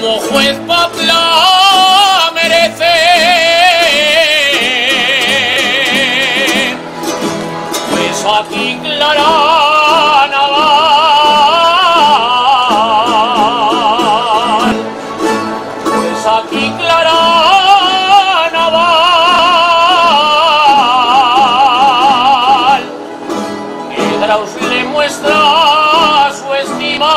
todo juez papla merece, pues aquí Clara Naval, pues aquí Clara Naval, Nedraus le muestra su estima.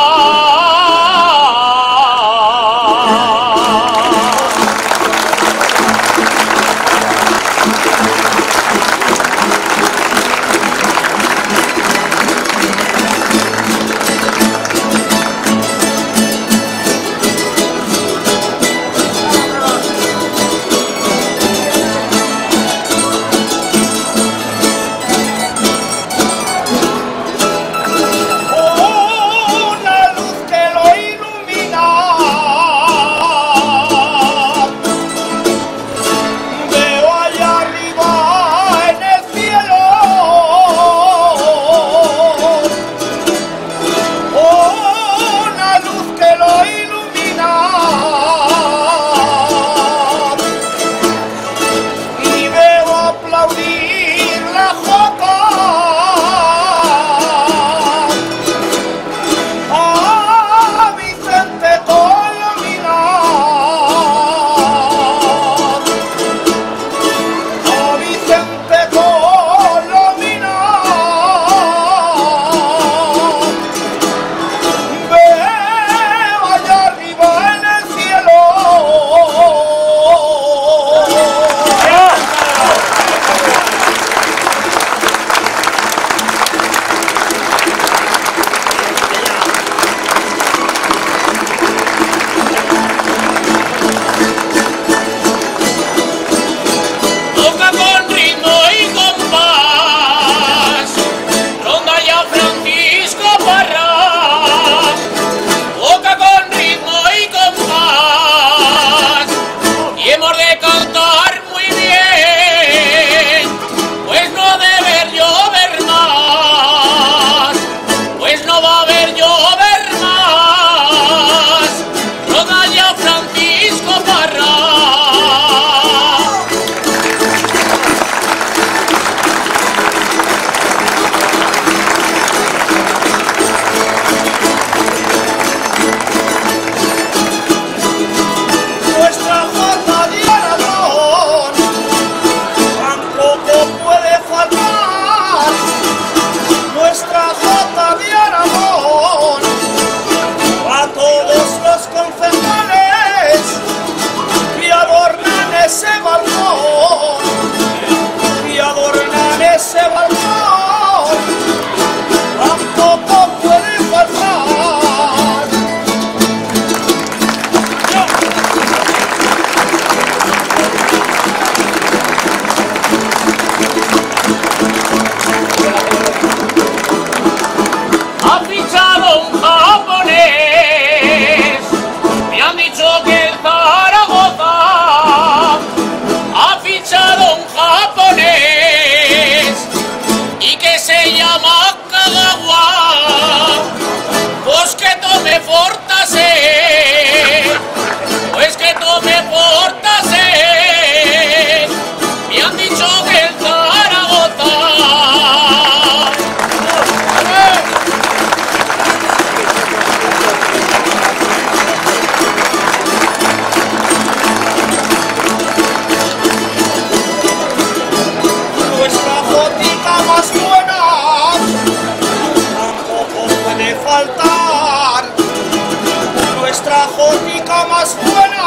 Nuestra jónica más buena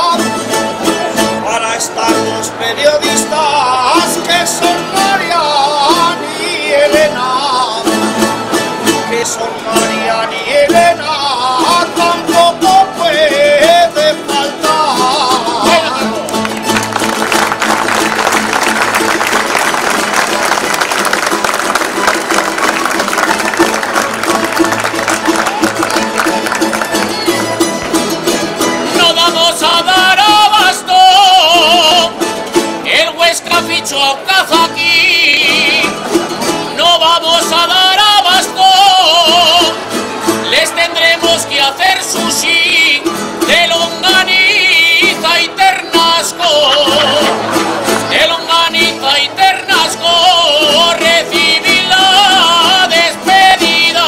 para estar los periodistas que son Marian y Elena, que son Marian y Elena, tampoco puede faltar. No vamos a dar abasto, el Huesca fichó a Kazaki. No vamos a dar abasto, les tendremos que hacer sushi de longaniza. de longaniza y ternasco recibí la despedida.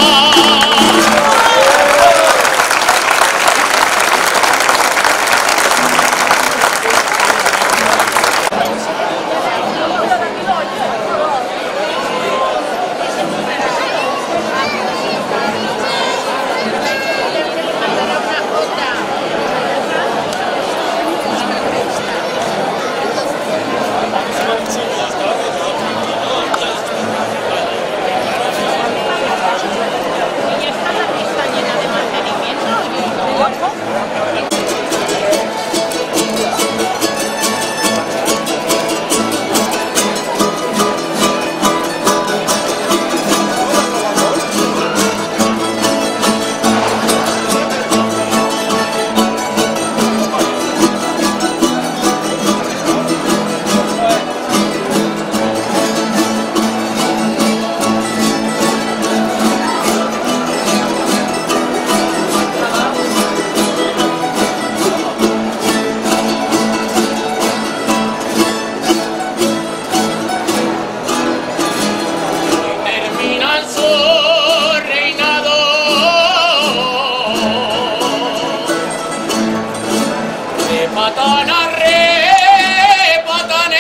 Patana re patanes,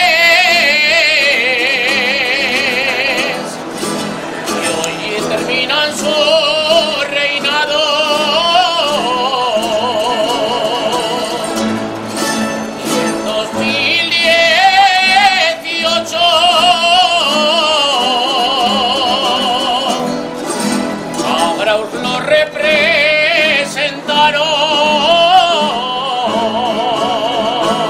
y hoy terminan su reinado. Y en 2018 ahora os lo representaron.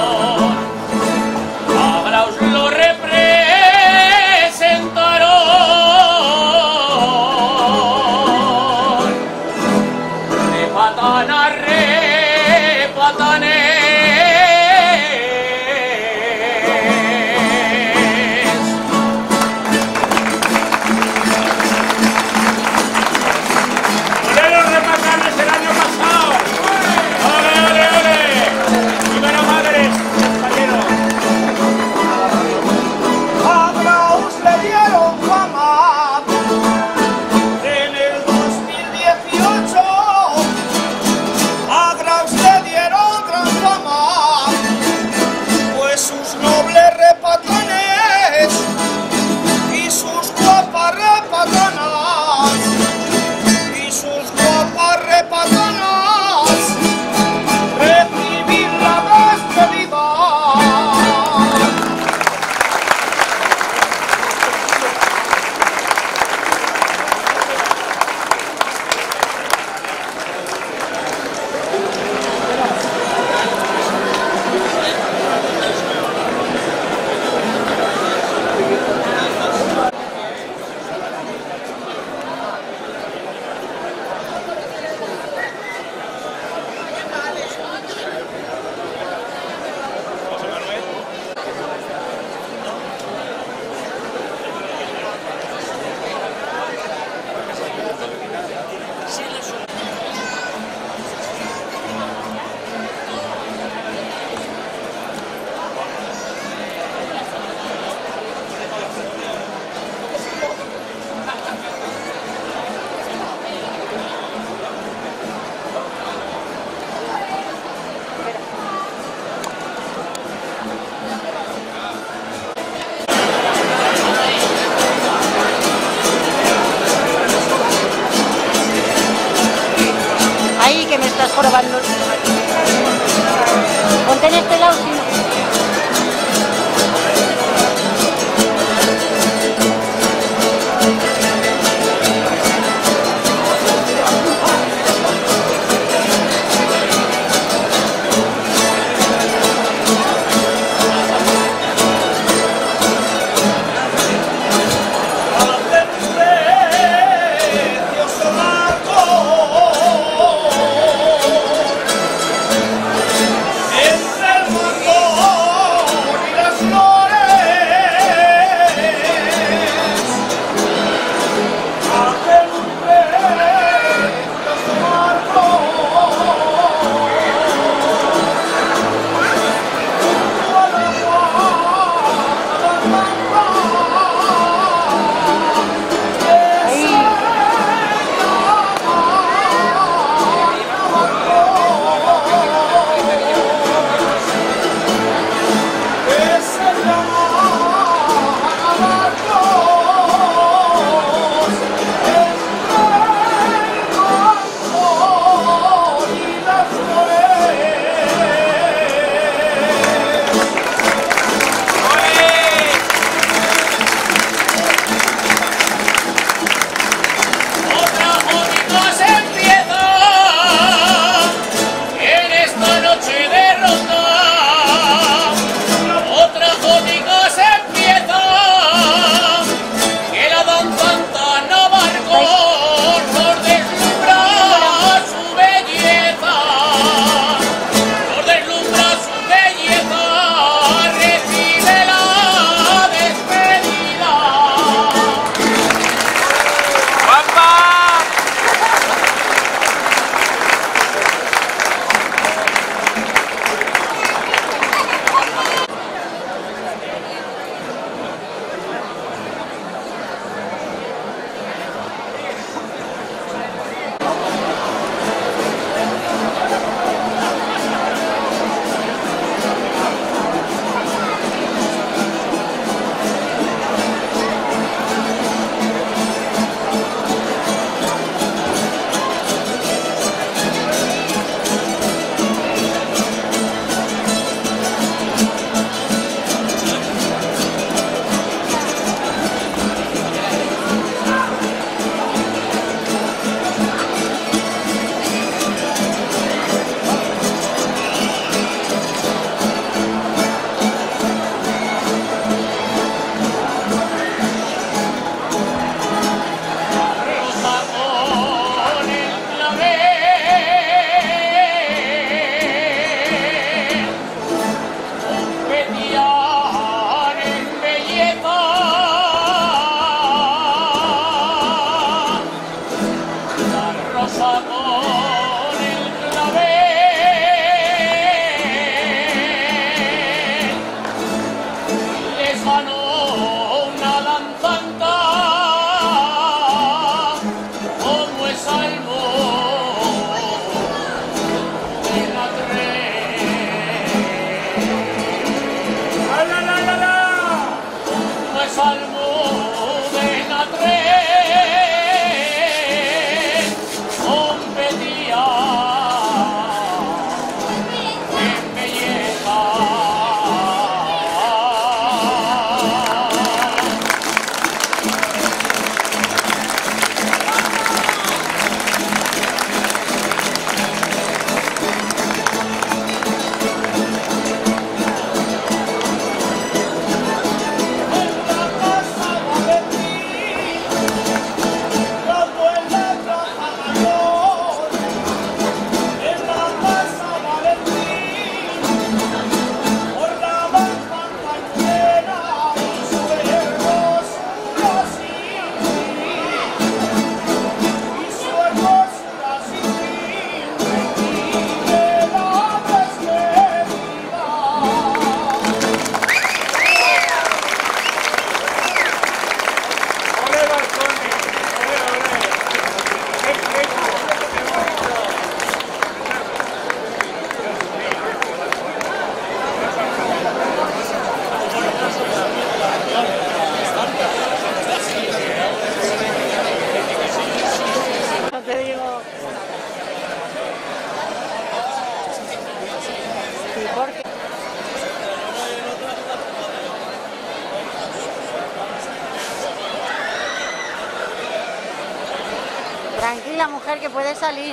Tranquila, mujer, que puede salir.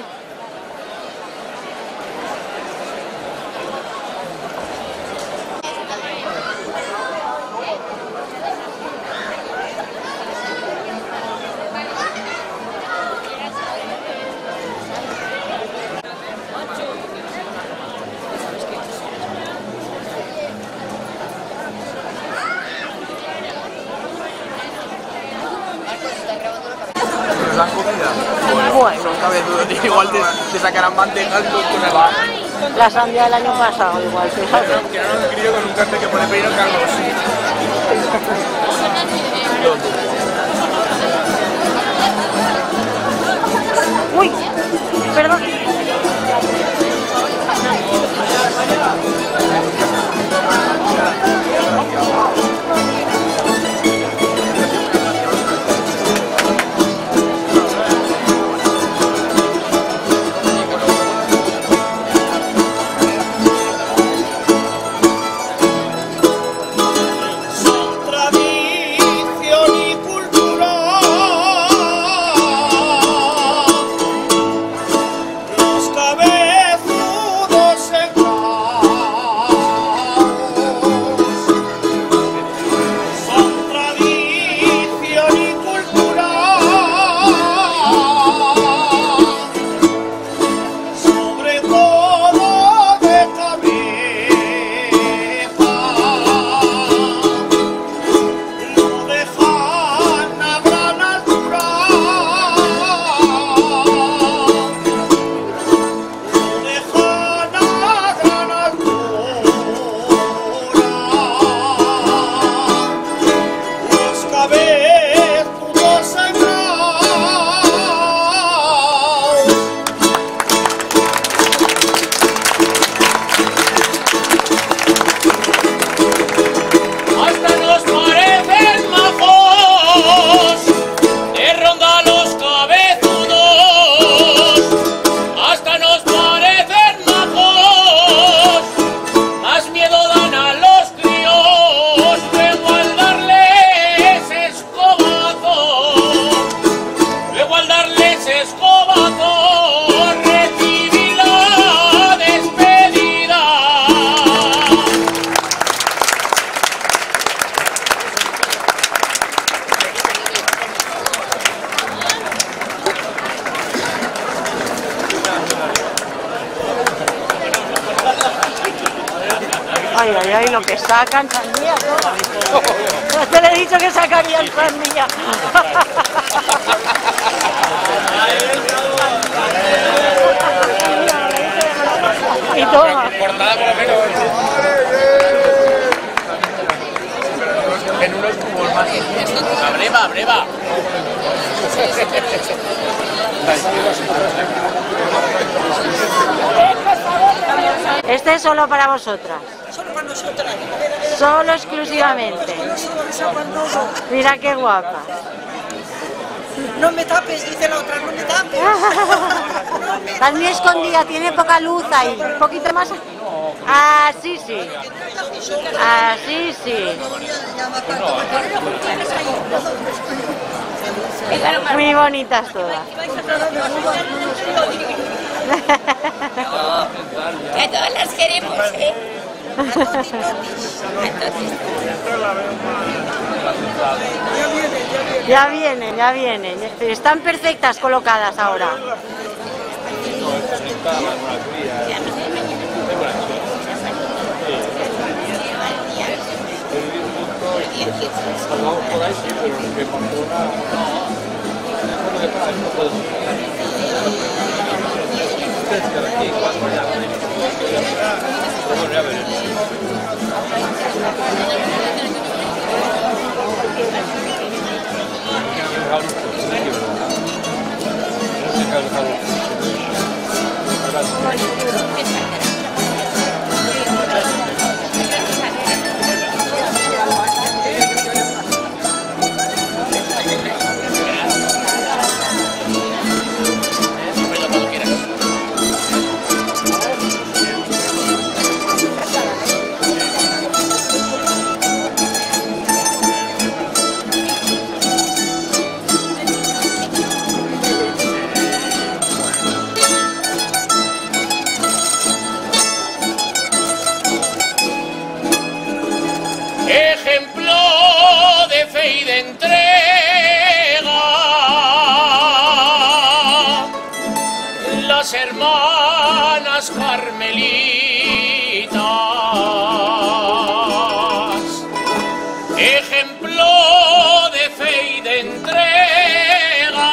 ¿La comida? Bueno. Son cabezudos, tío. Igual te sacarán bandejas con una... La sandía del año pasado, igual, fíjate. Que no nos escribió con un cartel que pone Peino Carlos. Uy, perdón. Ay, ay, ay, lo que sacan, sandía, todo. Pues te le he dicho que sacarían sandía. Y toma. Cortada por lo menos. En unos cubos más. Breva, breva. Este es solo para vosotras. Solo para nosotras. Solo exclusivamente. Mira qué guapa. No me tapes, dice la otra, no me tapes. Estás muy escondida, tiene poca luz ahí. Un poquito más. Así sí. Así sí. Muy bonitas todas. Que todas las queremos, ¿eh? Ya vienen, ya vienen. Están perfectas colocadas ahora. carmelitas, ejemplo de fe y de entrega,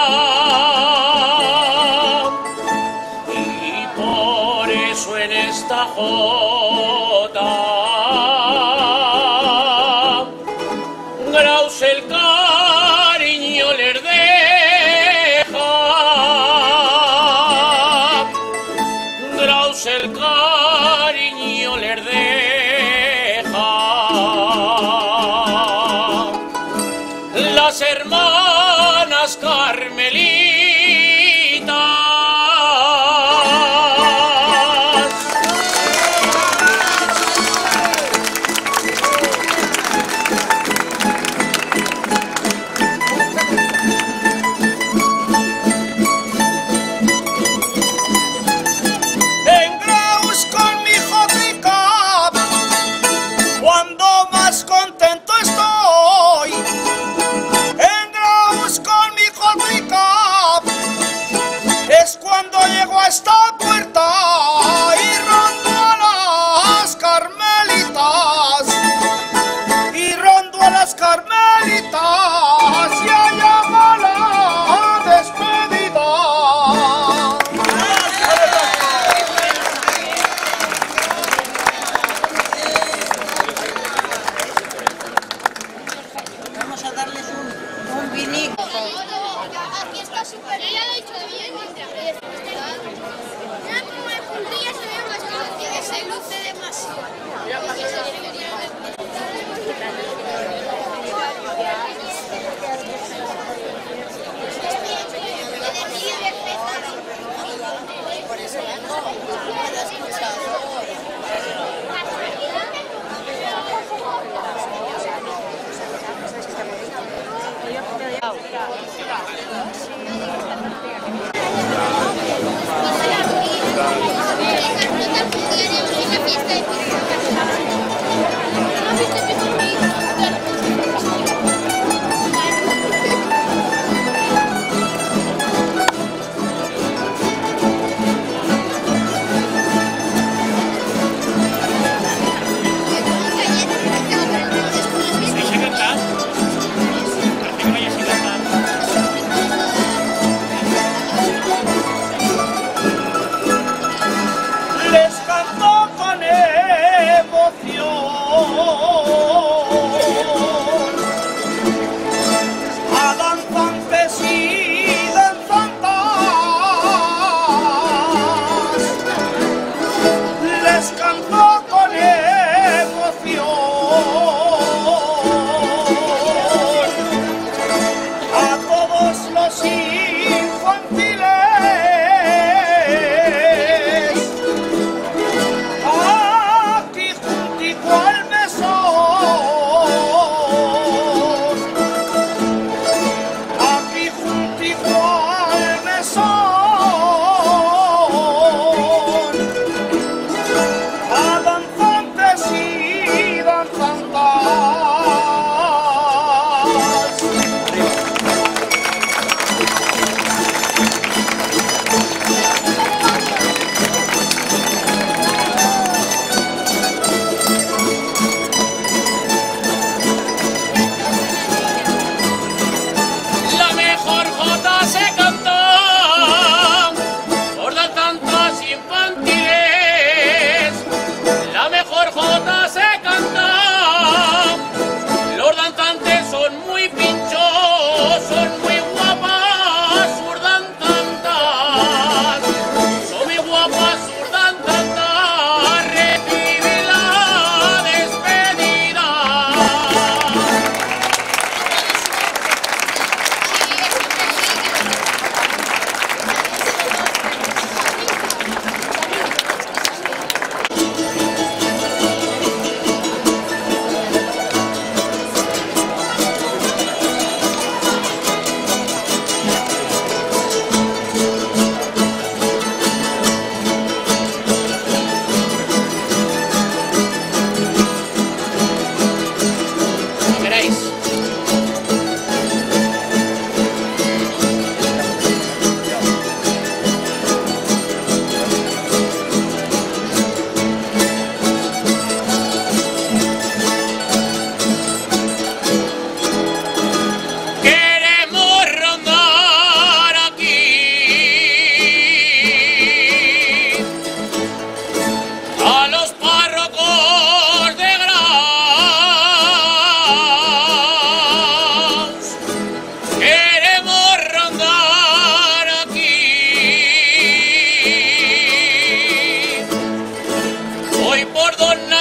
y por eso en esta jota Graus el cariño les deja, Graus el cariño les deja. Las hermanas carmelitas. En Graus con mi hijo picaba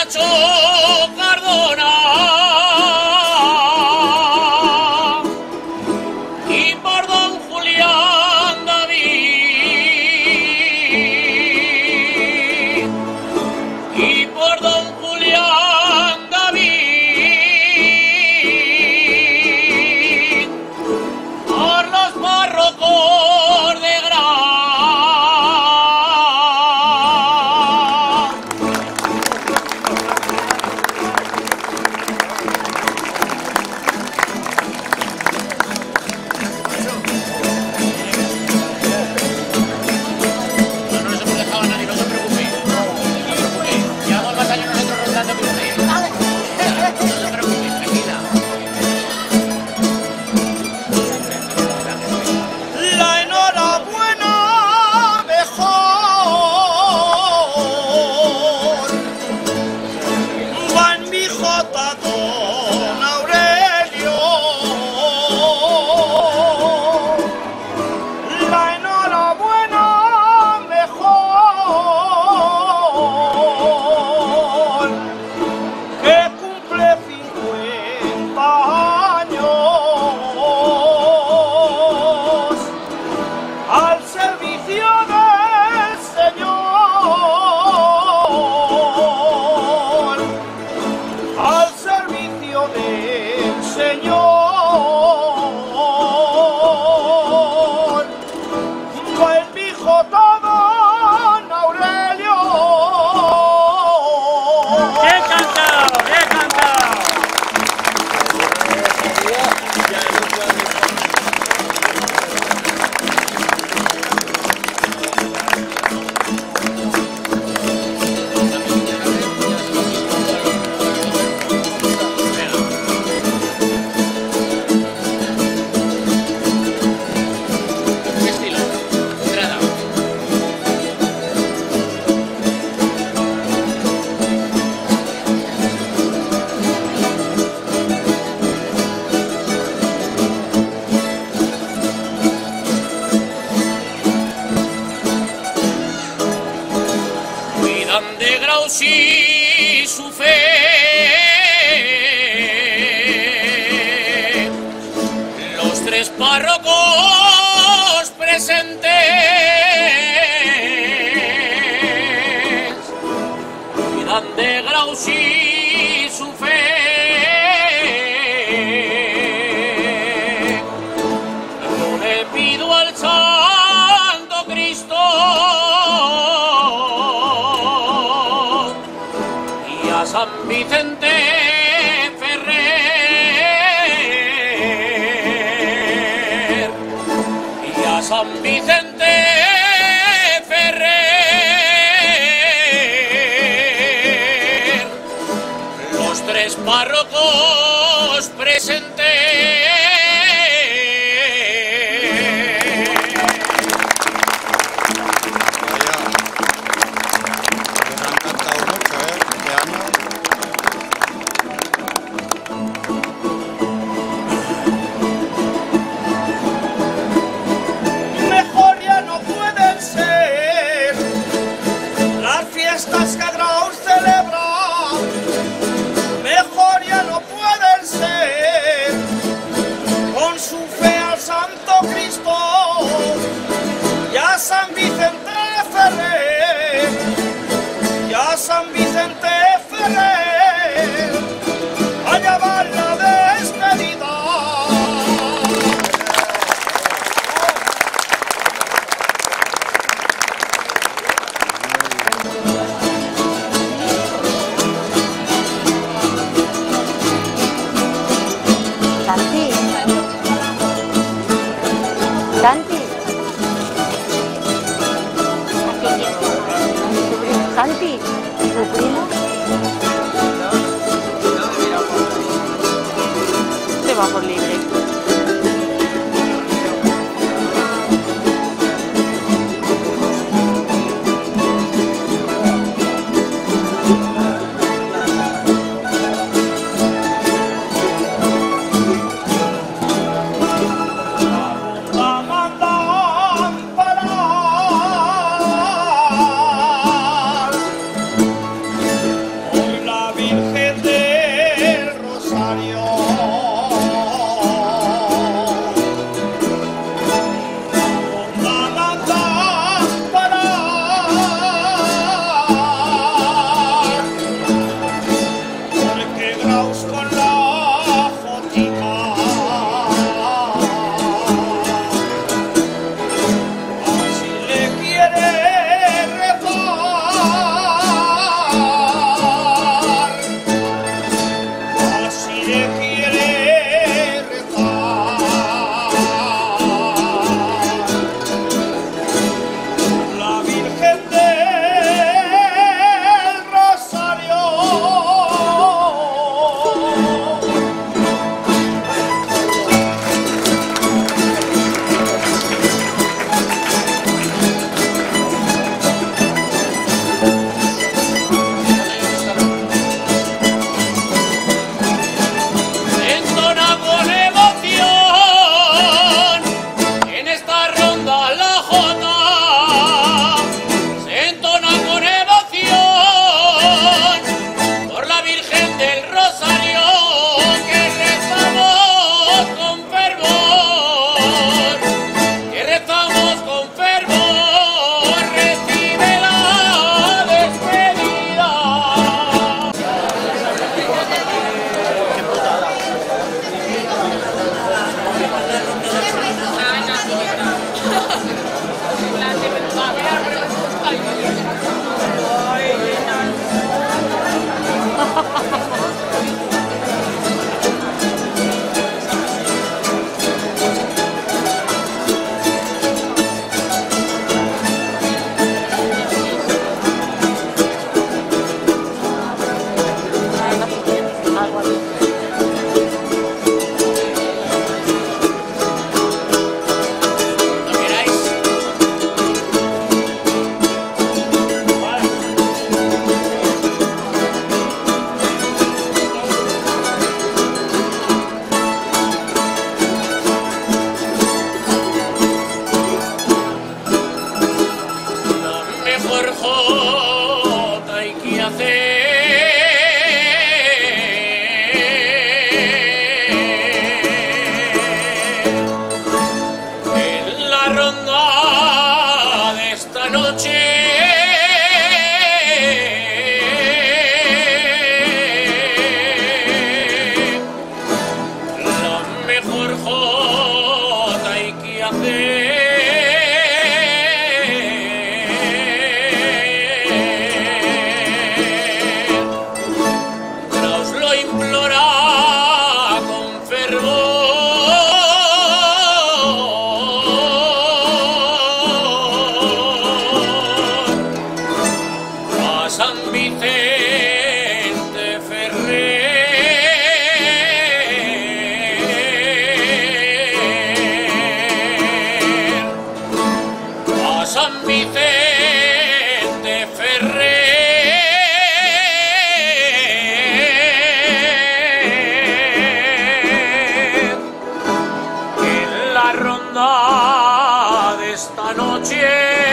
Nacho Cardona y por don Julián David y por don Julián David por los párrocos de Gran. De Grausi su fe, los tres párrocos presentes cuidan de Grausi su fe. Yo le pido al Santo Cristo San Vicente Ferrer y a San Vicente Ferrer, los tres párrocos presentes. Fiestas que Graus celebra, mejor ya no pueden ser, con su fe al Santo Cristo y a San Vicente Ferrer, y a San Vicente Ferrer, allá va la despedida. Santi. Santi, ¿tu primo? Te va por libre. En la ronda de esta noche la mejor jota hay que hacer. San Vicente Ferrer, a San Vicente Ferrer, en la ronda de esta noche.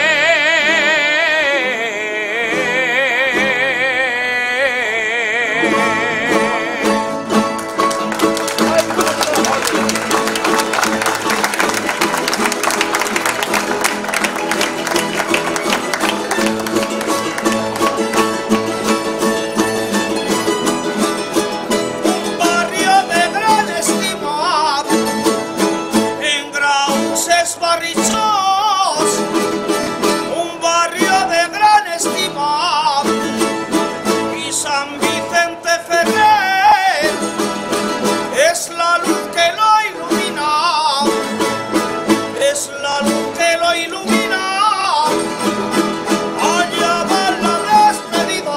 Un barrio de gran estima y San Vicente Ferrer es la luz que lo ilumina, es la luz que lo ilumina. Allá va la despedida.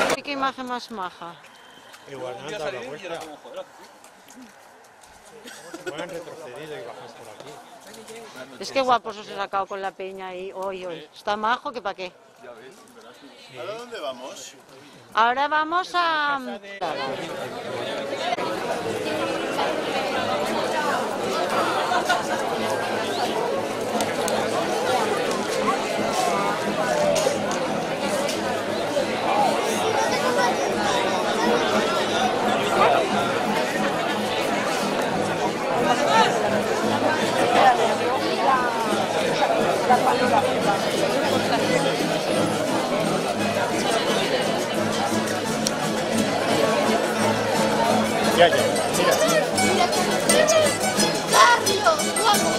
Qué imagen más maja. Igual no han dado la vuelta. Igual han retrocedido y bajas por aquí. Es que guapos os he sacado con la peña y hoy. Está majo que pa' qué. ¿A dónde vamos? Ahora vamos a... Ya, mira. Carlos, vamos.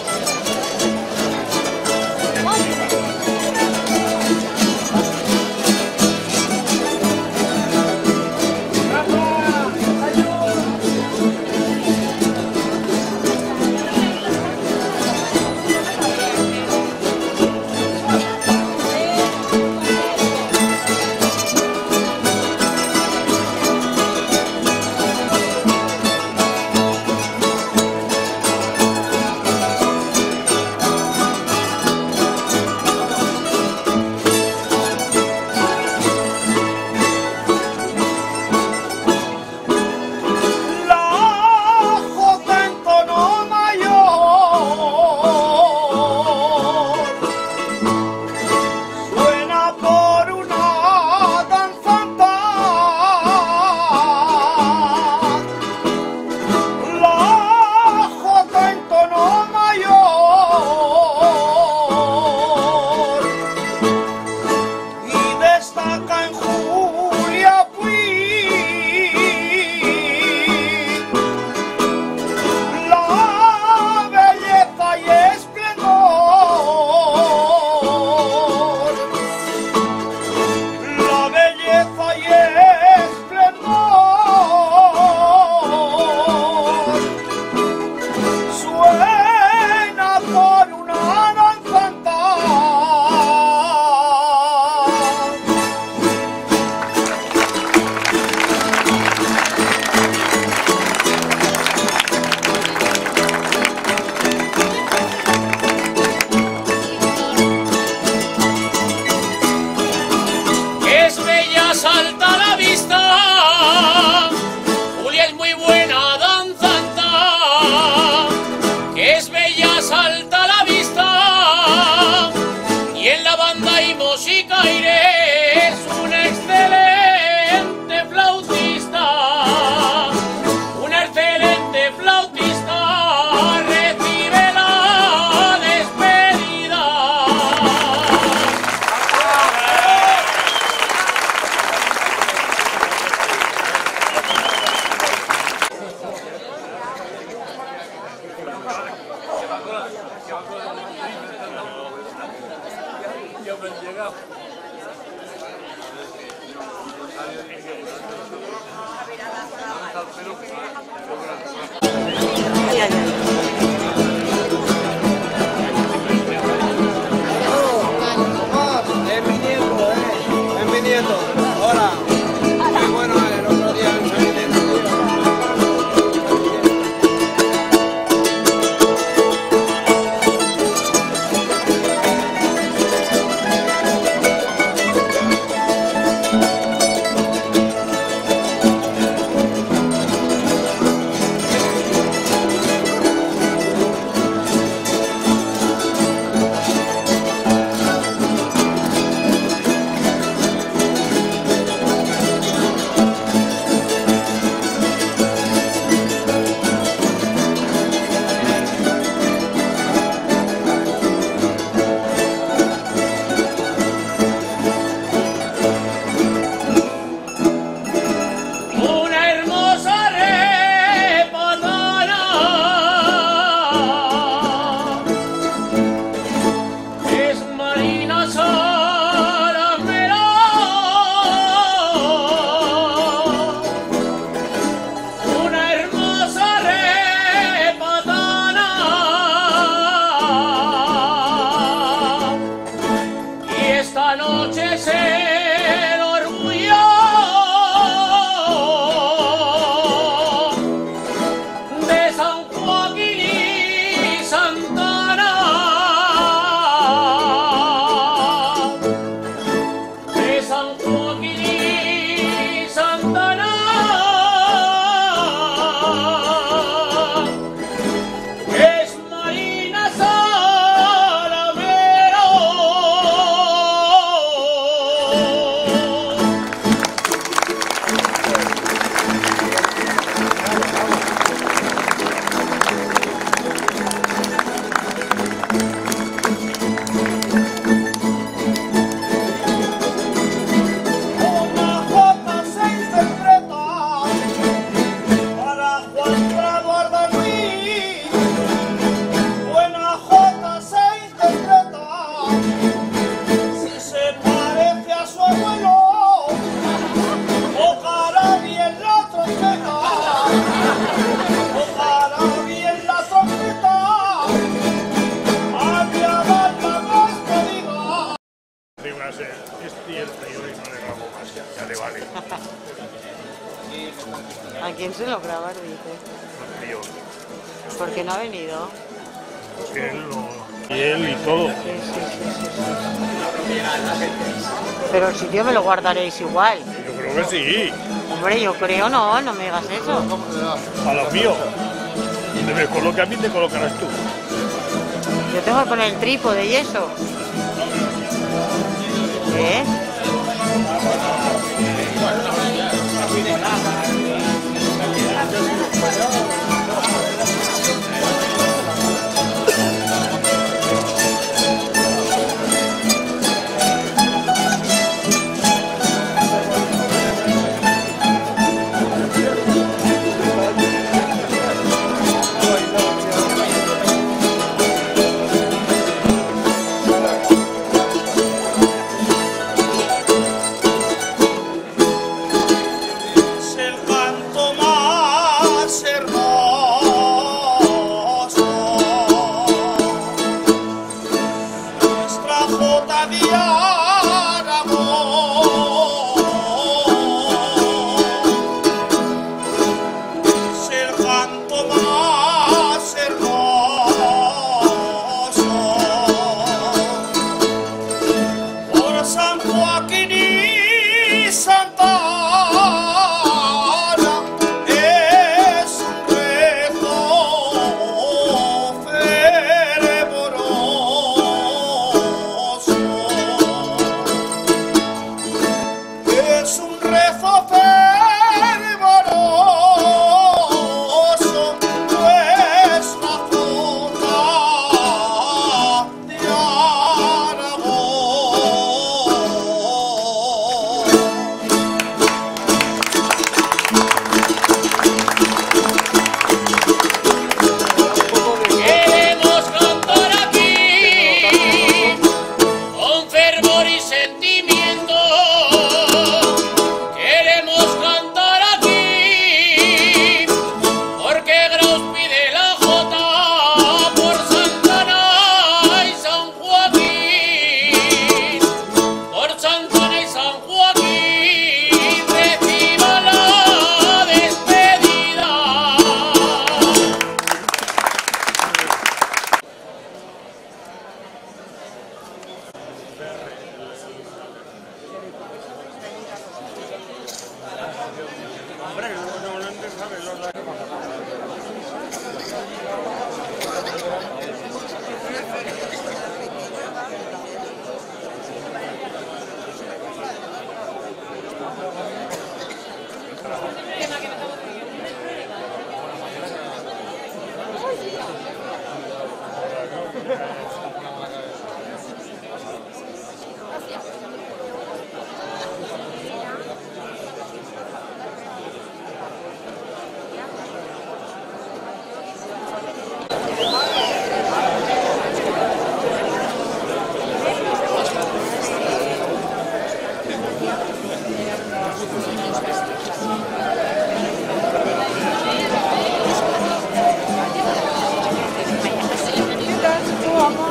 Ojalá bien la sombrita, había dar la despedida. Rígase, es cierto, yo no le grabo más, ya le vale. ¿A quién se lo grabar, dice? Tío, Porque no ha venido. él no. Y él y todo. Sí. Pero el sitio me lo guardaréis igual. Yo creo que sí. Hombre, yo creo no me digas eso. A lo mío. Me coloque a mí, te colocarás tú. Yo tengo que poner el trípode y eso. ¿Eh? Es el canto más hermoso, nuestra jota de Aragón. Es el canto más hermoso, por San Joaquín y Santa Ana, es un rezo fervoroso, es un rezo fervoroso, nuestra jota de Aragón. Queremos cantar aquí con fervor y sentimiento. Queremos cantar aquí porque Graus pide la jota por Santa Ana y San Joaquín. Por Santa Ana y San Joaquín reciba la despedida. Tú, amor.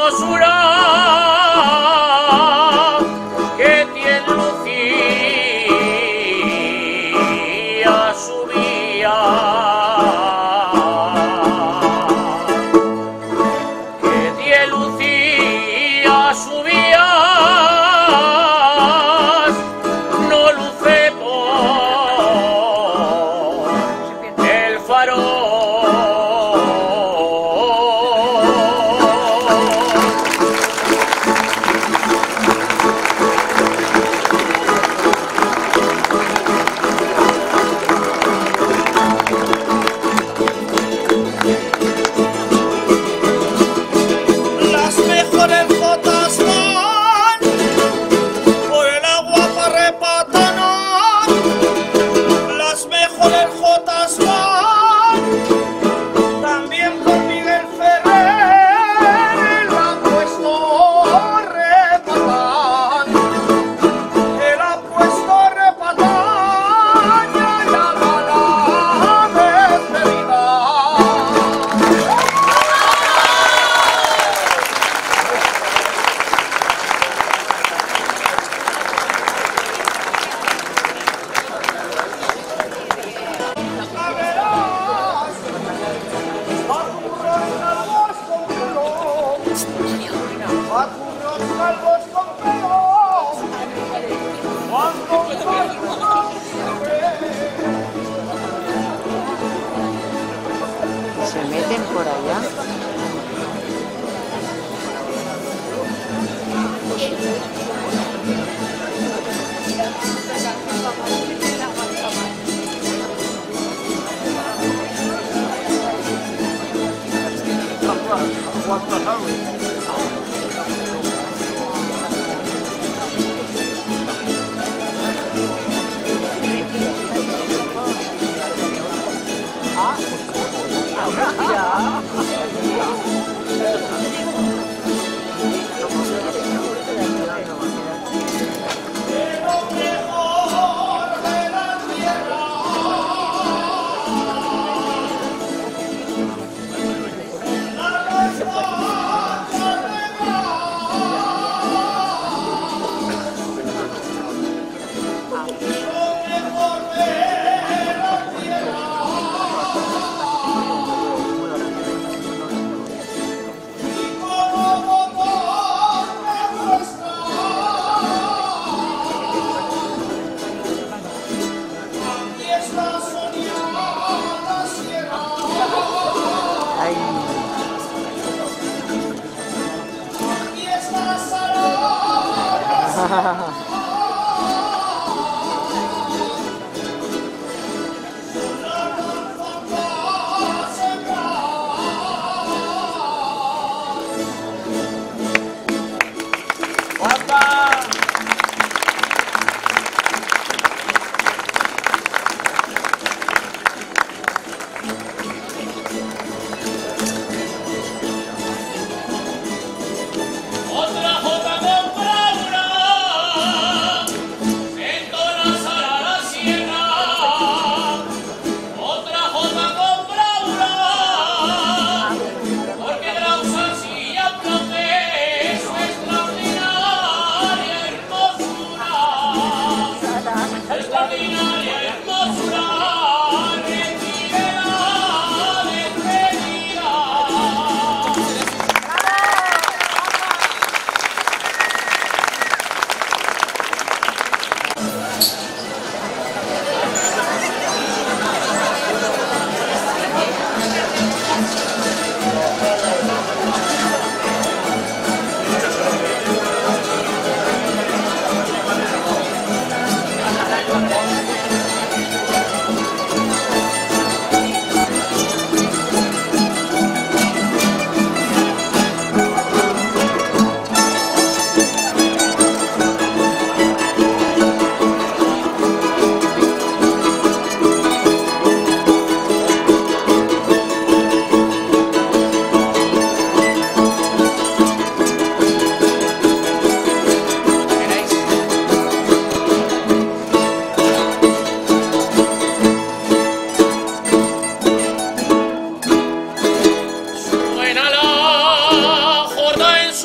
hermosura que tiene Lucía subía, que tiene Lucía subía, no luce por el farol. Las mejores jotas van por el agua para repatanar. Las mejores jotas van también por Miguel Ferrer. Él ha puesto repatán. Él ha puesto repatán y allá va la despedida. Se meten por allá. Otra jota con bravura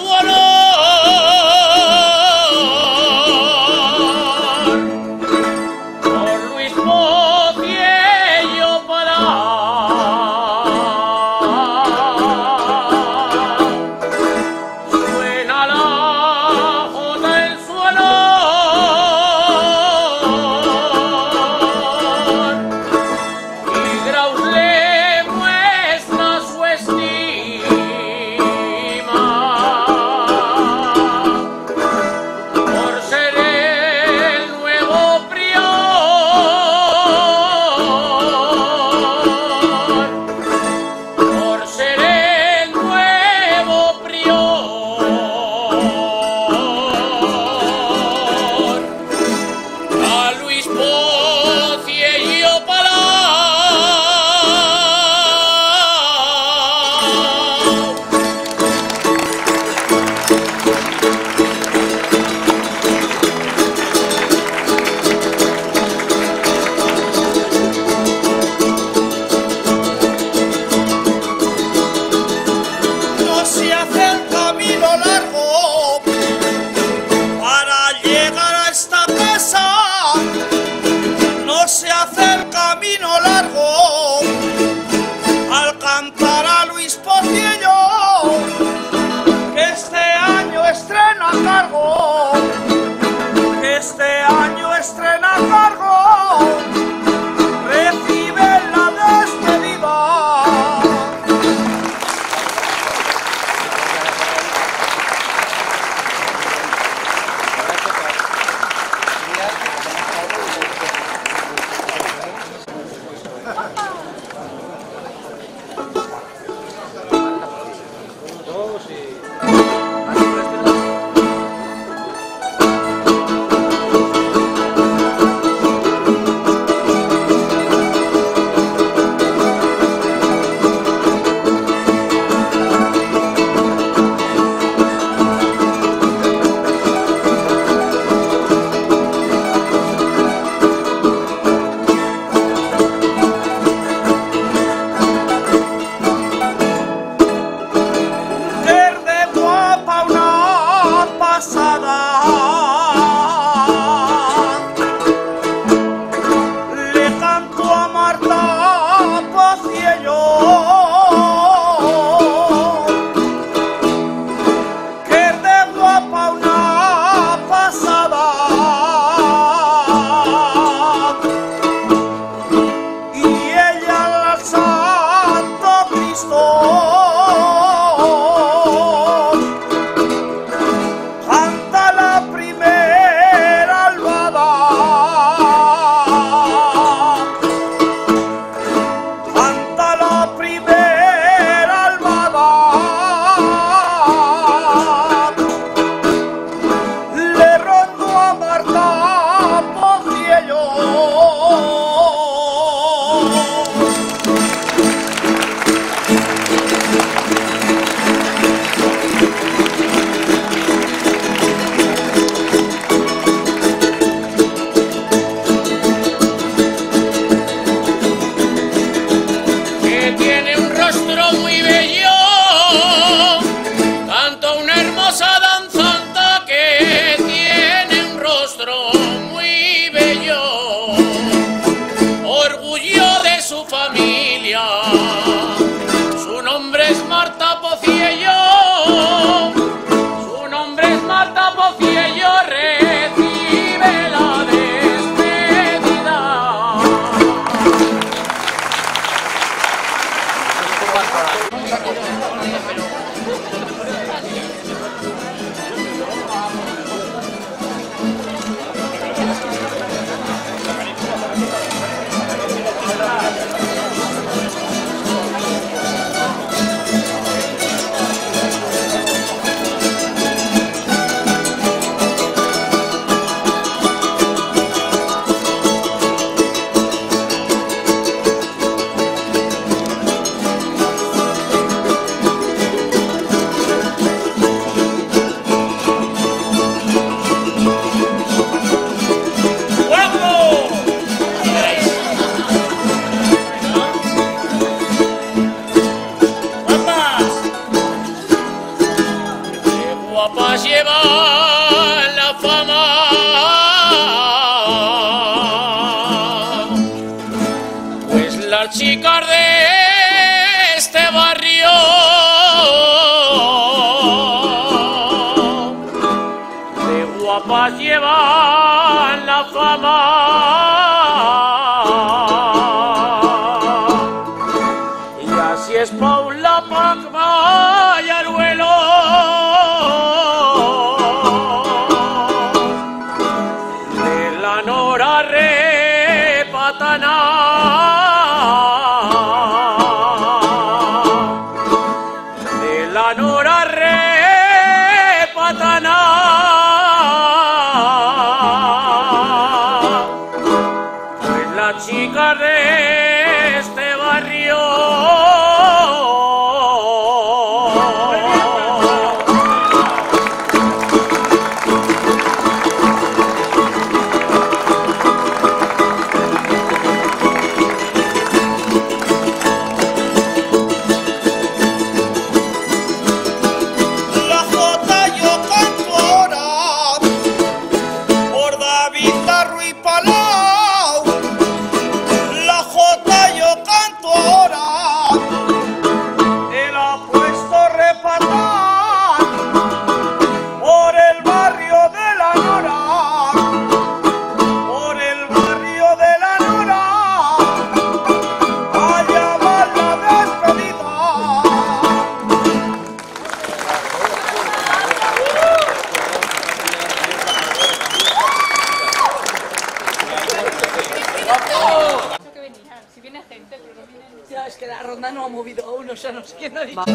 su honor por Luis Pociello Palau. Suena la jota en su honor y Graus le muestra su estima por ser el nuevo prior, por ser el nuevo prior. A Luis Pociello Palau. No se hace el camino largo para llegar a esta casa. No se hace el camino largo al cantar a Luis Pociello, que este año estrena cargo, que este año estrena cargo, recibe la despedida. Verde guapa una pasada, le canto a Marta Pociello, que de guapa una pasada, y ella al Santo Cristo canta la primera albada, canta la primera albada, le rondo a Marta Pociello. Que tiene un rostro muy bello, canta una hermosa danzanta que tiene un rostro muy bello, orgullo de su familia. Su nombre es Marta Pociello, su nombre es Marta Pociello, recibe la despedida. guapas llevan la fama, pues las chicas de este barrio de guapas llevan la fama. Y así es Paula Pacma y Aruelo, de la Nora Repatana, de la Nora Repatana, pues la chica de este barrio Ya, es que la ronda no ha movido aún, o sea, no sé quién ha dicho.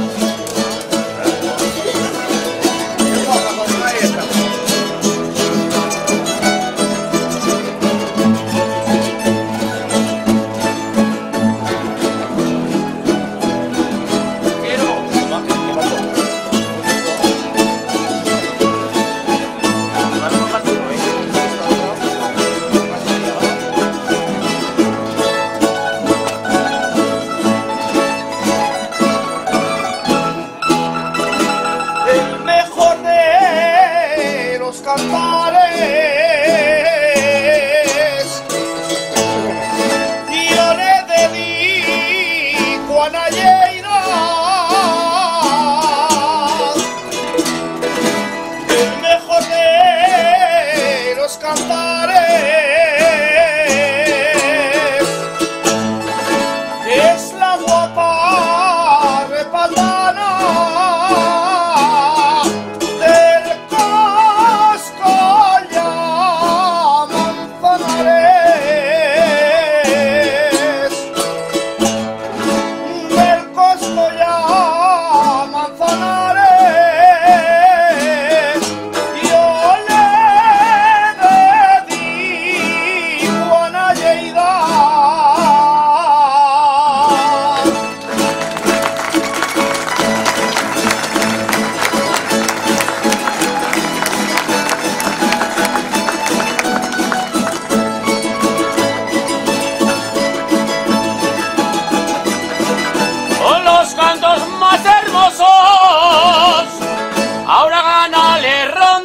ahora gana le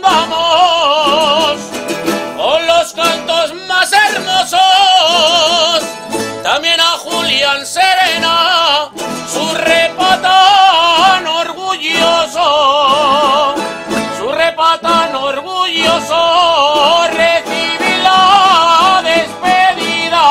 rondamos con los cantos más hermosos, también a Julián Serena, su repatán orgulloso, recibe la despedida.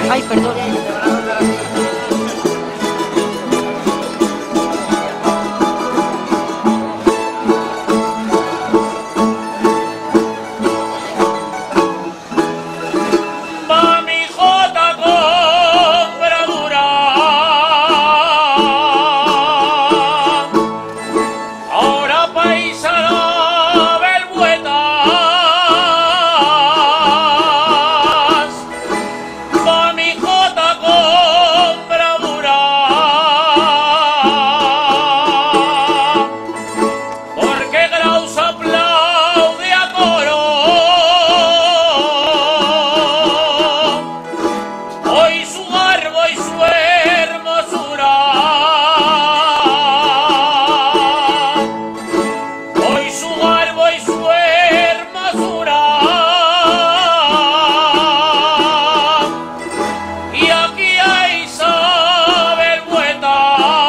Ay, perdón. Va mi jota con bravura, ahora paisano vergüenzas. Va mi jota con bravura, porque Graus aplaude a coro. Hoy su garbo y su hermosura, hoy su garbo y su hermosura, y aquí hay Isabel Buetas.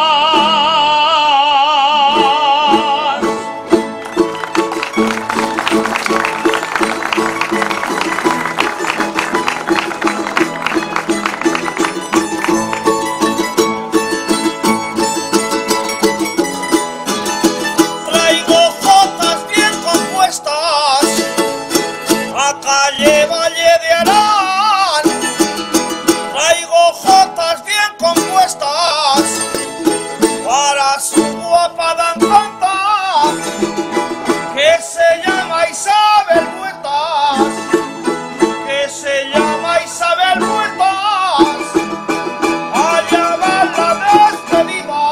Traigo jotas bien compuestas a calle Valle de Arán. Traigo jotas bien compuestas para su guapa danzanta que se llama Isabel Buetas, que se llama Isabel Buetas. Allá va la despedida.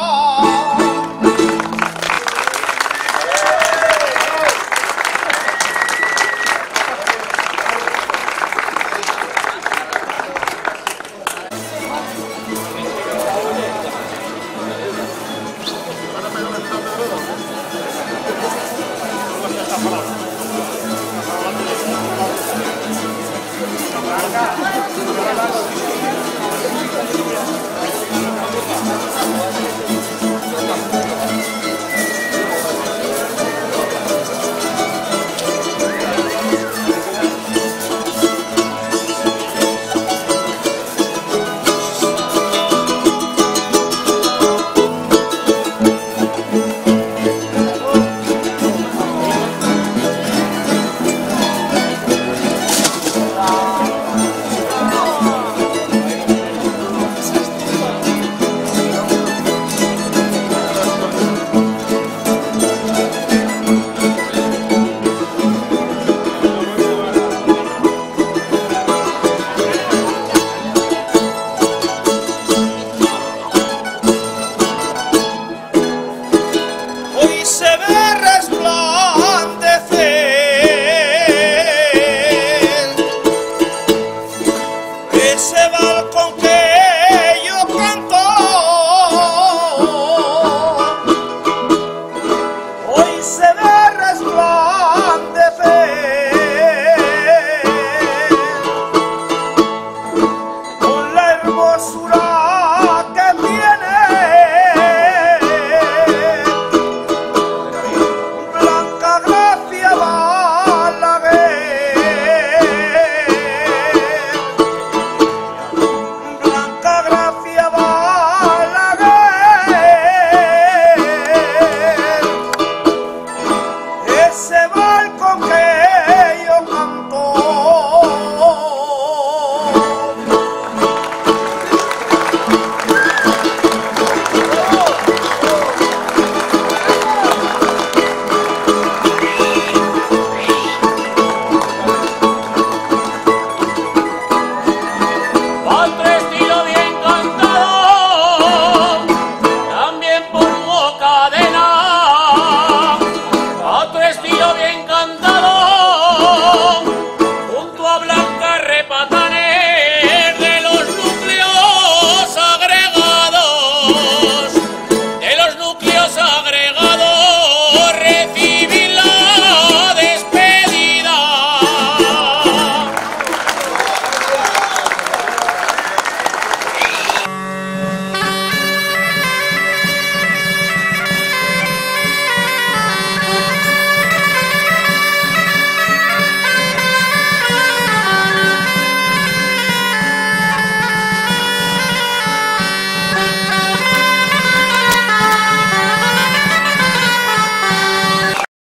Hoy se ve resplandecer ese balcón que